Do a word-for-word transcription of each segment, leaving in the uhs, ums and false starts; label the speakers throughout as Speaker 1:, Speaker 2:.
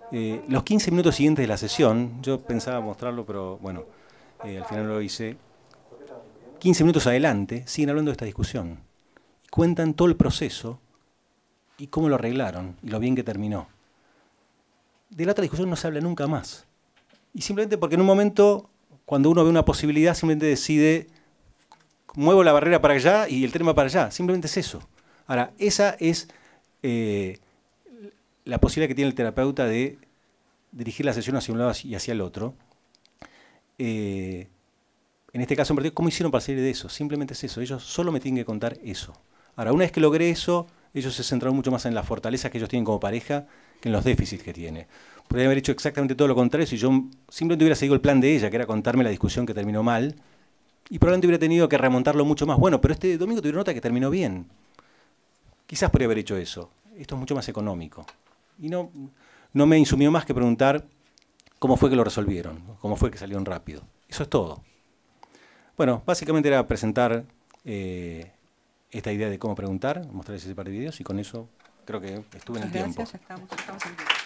Speaker 1: Eh, los quince minutos siguientes de la sesión, yo pensaba mostrarlo, pero bueno, eh, al final no lo hice. quince minutos adelante siguen hablando de esta discusión. Y cuentan todo el proceso y cómo lo arreglaron y lo bien que terminó. De la otra discusión no se habla nunca más. Y simplemente porque en un momento, cuando uno ve una posibilidad, simplemente decide, muevo la barrera para allá y el tema para allá. Simplemente es eso. Ahora, esa es eh, la posibilidad que tiene el terapeuta de dirigir la sesión hacia un lado y hacia el otro. Eh, en este caso en particular, ¿cómo hicieron para salir de eso? Simplemente es eso. Ellos solo me tienen que contar eso. Ahora, una vez que logré eso, ellos se centraron mucho más en las fortalezas que ellos tienen como pareja que en los déficits que tiene. Podría haber hecho exactamente todo lo contrario si yo simplemente hubiera seguido el plan de ella, que era contarme la discusión que terminó mal, y probablemente hubiera tenido que remontarlo mucho más. Bueno, pero este domingo tuvieron nota que terminó bien. Quizás podría haber hecho eso. Esto es mucho más económico. Y no, no me insumió más que preguntar cómo fue que lo resolvieron, cómo fue que salieron rápido. Eso es todo. Bueno, básicamente era presentar eh, esta idea de cómo preguntar, mostrarles ese par de videos, y con eso creo que estuve en el tiempo.
Speaker 2: Gracias, ya estamos, ya estamos en tiempo.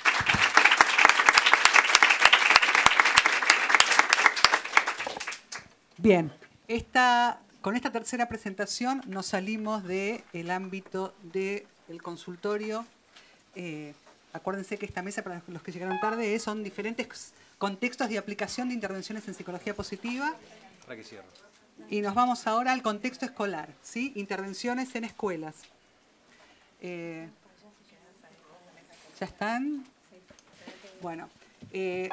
Speaker 2: Bien, esta, con esta tercera presentación nos salimos del ámbito del consultorio. Eh, acuérdense que esta mesa, para los que llegaron tarde, son diferentes contextos de aplicación de intervenciones en psicología positiva.
Speaker 1: Para que cierro.
Speaker 2: Y nos vamos ahora al contexto escolar, ¿sí? Intervenciones en escuelas. Eh, ¿Ya están? Bueno. Eh,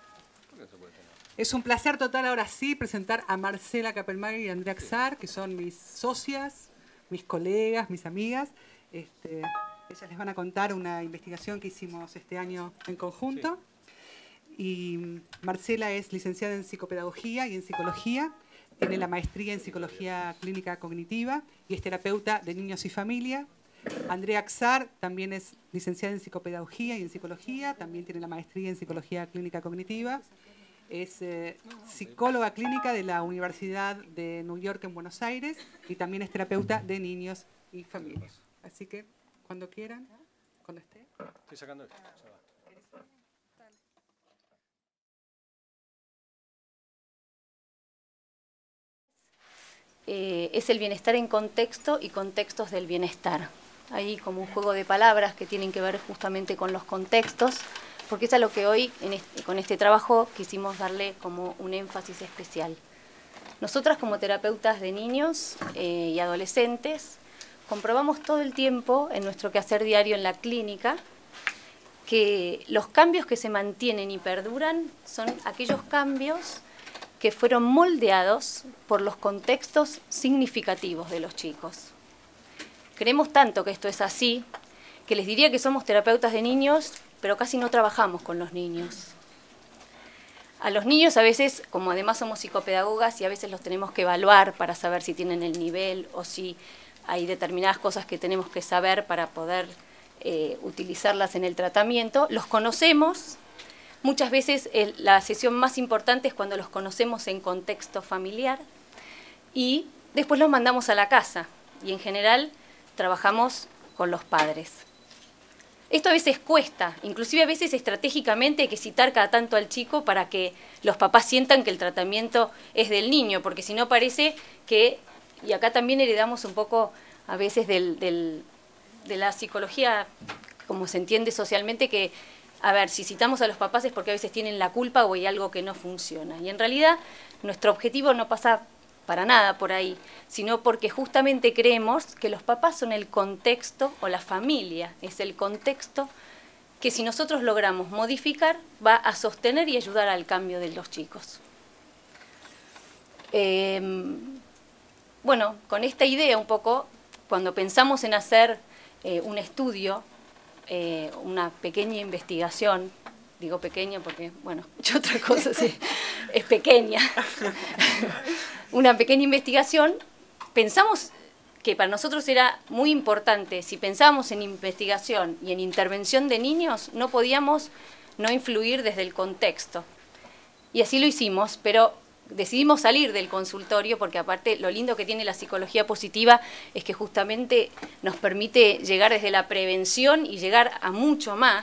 Speaker 2: Es un placer total ahora sí presentar a Marcela Kappelmayer y a Andrea Axar, que son mis socias, mis colegas, mis amigas. Este, ellas les van a contar una investigación que hicimos este año en conjunto. Sí. Y Marcela es licenciada en psicopedagogía y en psicología, tiene la maestría en psicología clínica cognitiva y es terapeuta de niños y familia. Andrea Axar también es licenciada en psicopedagogía y en psicología, también tiene la maestría en psicología clínica cognitiva. Es eh, psicóloga clínica de la Universidad de New York en Buenos Aires y también es terapeuta de niños y familias. Así que, cuando quieran, cuando esté.
Speaker 1: Estoy sacando esto.
Speaker 3: Eh, es el bienestar en contexto y contextos del bienestar. Hay como un juego de palabras que tienen que ver justamente con los contextos, porque es a lo que hoy, en este, con este trabajo, quisimos darle como un énfasis especial. Nosotras como terapeutas de niños eh, y adolescentes, comprobamos todo el tiempo en nuestro quehacer diario en la clínica que los cambios que se mantienen y perduran son aquellos cambios que fueron moldeados por los contextos significativos de los chicos. Creemos tanto que esto es así, que les diría que somos terapeutas de niños, pero casi no trabajamos con los niños. A los niños a veces, como además somos psicopedagogas y a veces los tenemos que evaluar para saber si tienen el nivel o si hay determinadas cosas que tenemos que saber para poder eh, utilizarlas en el tratamiento, los conocemos. Muchas veces el, la sesión más importante es cuando los conocemos en contexto familiar y después los mandamos a la casa y en general trabajamos con los padres. Esto a veces cuesta, inclusive a veces estratégicamente hay que citar cada tanto al chico para que los papás sientan que el tratamiento es del niño, porque si no parece que, y acá también heredamos un poco a veces del, del, de la psicología, como se entiende socialmente, que, a ver, si citamos a los papás es porque a veces tienen la culpa o hay algo que no funciona. Y en realidad nuestro objetivo no pasa para nada por ahí, sino porque justamente creemos que los papás son el contexto, o la familia es el contexto que si nosotros logramos modificar, va a sostener y ayudar al cambio de los chicos. Eh, bueno, con esta idea un poco, cuando pensamos en hacer eh, un estudio, eh, una pequeña investigación, digo pequeña porque, bueno, escucho otra cosa, sí, es pequeña, una pequeña investigación, pensamos que para nosotros era muy importante, si pensábamos en investigación y en intervención de niños, no podíamos no influir desde el contexto. Y así lo hicimos, pero decidimos salir del consultorio porque aparte lo lindo que tiene la psicología positiva es que justamente nos permite llegar desde la prevención y llegar a mucho más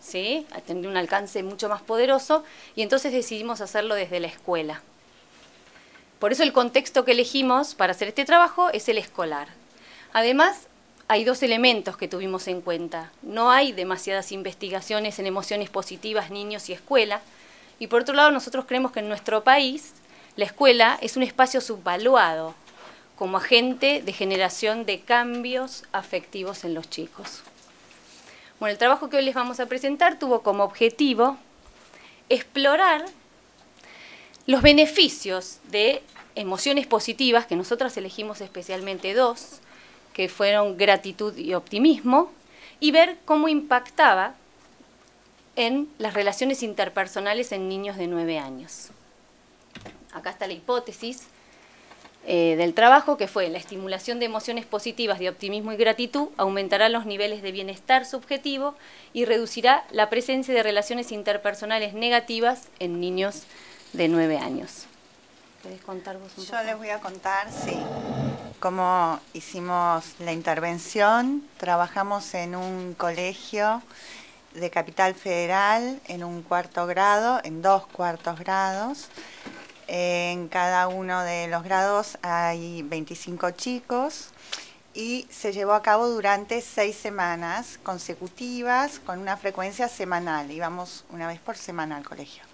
Speaker 3: ¿sí? Tendría un alcance mucho más poderoso, y entonces decidimos hacerlo desde la escuela. Por eso el contexto que elegimos para hacer este trabajo es el escolar. Además, hay dos elementos que tuvimos en cuenta. No hay demasiadas investigaciones en emociones positivas, niños y escuela. Y por otro lado, nosotros creemos que en nuestro país la escuela es un espacio subvaluado como agente de generación de cambios afectivos en los chicos. Bueno, el trabajo que hoy les vamos a presentar tuvo como objetivo explorar los beneficios de emociones positivas, que nosotras elegimos especialmente dos, que fueron gratitud y optimismo, y ver cómo impactaba en las relaciones interpersonales en niños de nueve años. Acá está la hipótesis eh, del trabajo, que fue la estimulación de emociones positivas de optimismo y gratitud aumentará los niveles de bienestar subjetivo y reducirá la presencia de relaciones interpersonales negativas en niños de nueve años. ¿Querés contar vos un poco?
Speaker 4: Yo les voy a contar, sí, cómo hicimos la intervención. Trabajamos en un colegio de Capital Federal, en un cuarto grado, en dos cuartos grados. En cada uno de los grados hay veinticinco chicos y se llevó a cabo durante seis semanas consecutivas con una frecuencia semanal. Íbamos una vez por semana al colegio.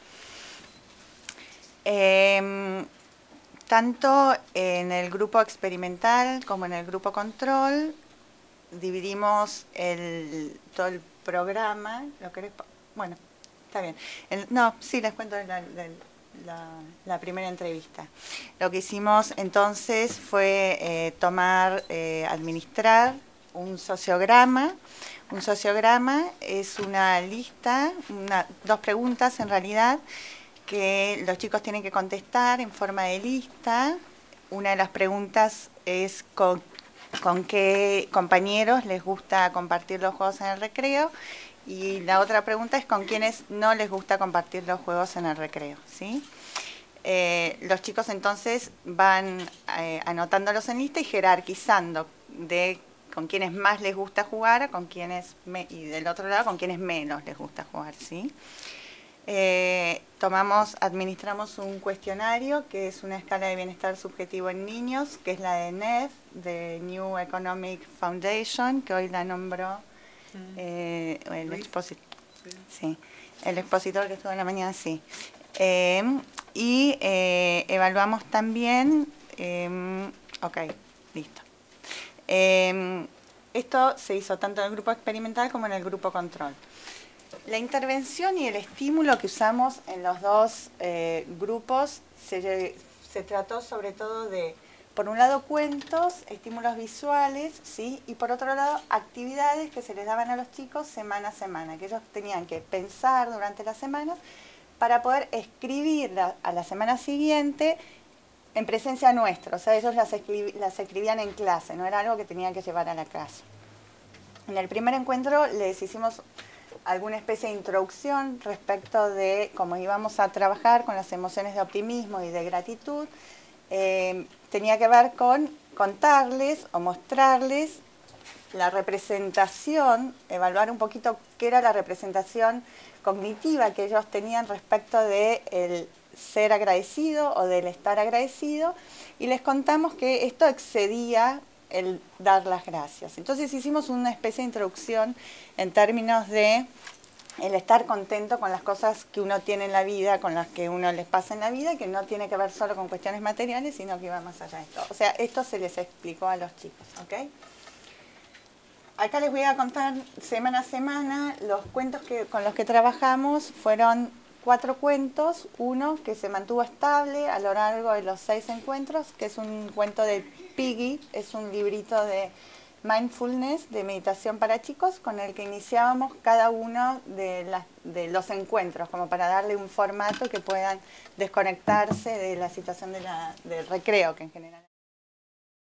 Speaker 4: Eh, tanto en el grupo experimental como en el grupo control dividimos el, todo el programa. ¿Lo querés? Bueno, está bien. El, no, sí, les cuento la, la, la, la primera entrevista. Lo que hicimos entonces fue eh, tomar, eh, administrar un sociograma. Un sociograma es una lista, una, dos preguntas en realidad, que los chicos tienen que contestar en forma de lista. Una de las preguntas es con, con qué compañeros les gusta compartir los juegos en el recreo, y la otra pregunta es con quiénes no les gusta compartir los juegos en el recreo, ¿sí? Eh, los chicos entonces van eh, anotándolos en lista y jerarquizando de con quienes más les gusta jugar con quienes me, y del otro lado con quienes menos les gusta jugar, ¿sí? Eh, tomamos, administramos un cuestionario que es una escala de bienestar subjetivo en niños, que es la de N E F, de New Economic Foundation, que hoy la nombró eh, el, exposit sí. Sí, el expositor que estuvo en la mañana, sí. Eh, y eh, evaluamos también, eh, ok, listo. Eh, esto se hizo tanto en el grupo experimental como en el grupo control. La intervención y el estímulo que usamos en los dos eh, grupos se, se trató sobre todo de, por un lado, cuentos, estímulos visuales, ¿sí? Y por otro lado, actividades que se les daban a los chicos semana a semana, que ellos tenían que pensar durante las semanas para poder escribir la, a la semana siguiente en presencia nuestra. O sea, ellos las, escrib, las escribían en clase, no era algo que tenían que llevar a la casa. En el primer encuentro les hicimos alguna especie de introducción respecto de cómo íbamos a trabajar con las emociones de optimismo y de gratitud. Eh, tenía que ver con contarles o mostrarles la representación, evaluar un poquito qué era la representación cognitiva que ellos tenían respecto del ser agradecido o del estar agradecido, y les contamos que esto excedía el dar las gracias. Entonces hicimos una especie de introducción en términos de el estar contento con las cosas que uno tiene en la vida, con las que uno les pasa en la vida, que no tiene que ver solo con cuestiones materiales, sino que va más allá de esto. O sea, esto se les explicó a los chicos, ¿ok? Acá les voy a contar semana a semana los cuentos que, con los que trabajamos. Fueron cuatro cuentos, uno que se mantuvo estable a lo largo de los seis encuentros, que es un cuento de Piggy, es un librito de mindfulness, de meditación para chicos, con el que iniciábamos cada uno de, las, de los encuentros, como para darle un formato que puedan desconectarse de la situación de la, del recreo, que en general...